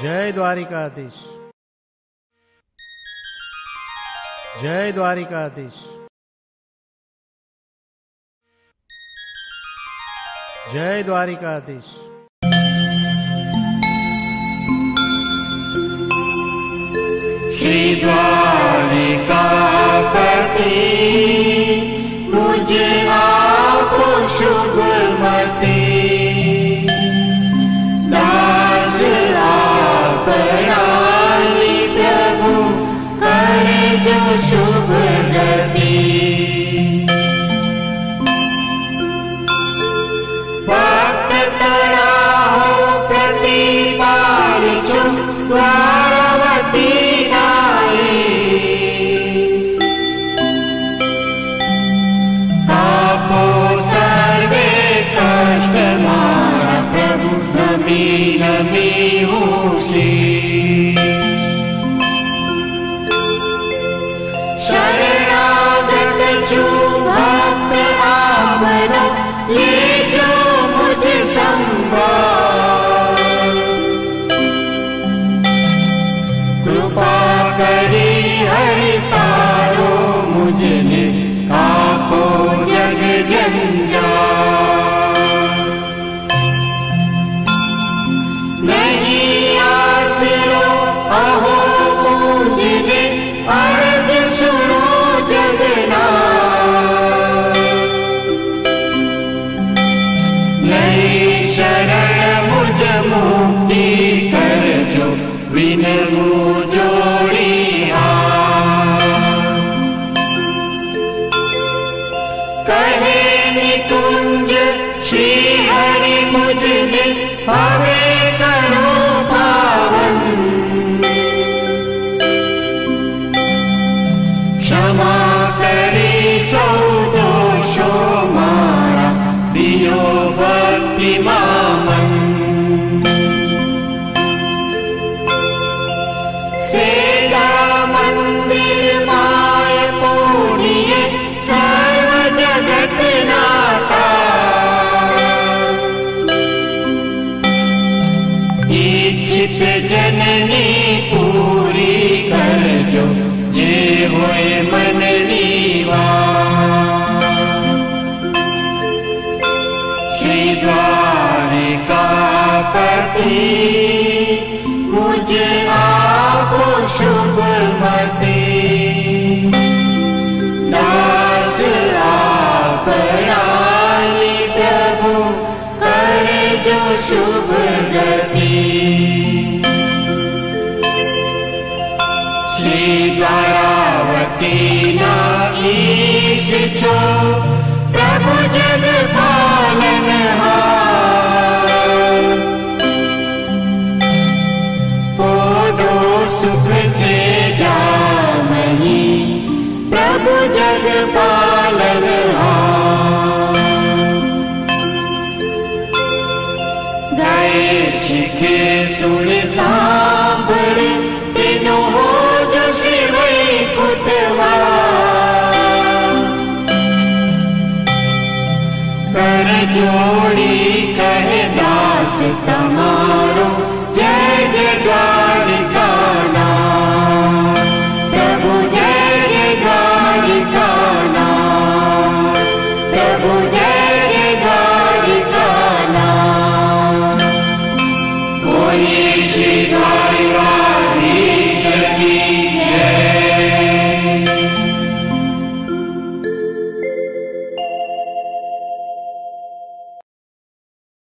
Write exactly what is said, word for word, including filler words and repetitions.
जय द्वारिकाधीश, जय द्वारिकाधीश, जय द्वारिकाधीश। श्री द्वारिकापति मुझे आपो शुभमति, दास आपरानी प्रभु करे जो शुभ गति। भक्त तराहो प्रतिपालिछु द्वारवती नमी होशी। शरणागत छु भक्त आपना, ले जो मुझे संभाल। कृपा करी हरि तारो मुझने, कापो जग जंजाल। अहो मुझने अर्ज सुनो जगन्नाथ, नई शरण मुझ मुक्ति कर जो, विनमु जोड़ी हाथ। कहे निकुंज श्री हरि मुझने, हवे करो पावन। क्षमा करी सौ दोषो मारा, दियो भक्ति मामन। सेजा मंदिर माय पूर्णिये, सर्व जगत नाता। इच्छित जननी पूरी कर जो, जे होए मन नीवा। श्री द्वारिकापति मुझे आपो शुभमति, दास आपरानी प्रभु करे जो शुभ गति। श्री द्वारावती ना ईश छो, प्रभु जग पालनहार। पोडो सुख से जामही, प्रभु जग पालनहार। गए शिखे सुन सांभळे, तीनों हो जो श्री वैकुंठवास। कर जोड़ी कहे दास तमारो, जय जय द्वारिका नाथ। प्रभु जय जय द्वारिका नाथ, प्रभु जय जय द्वारिका नाथ। बोलिए श्री द्वारिका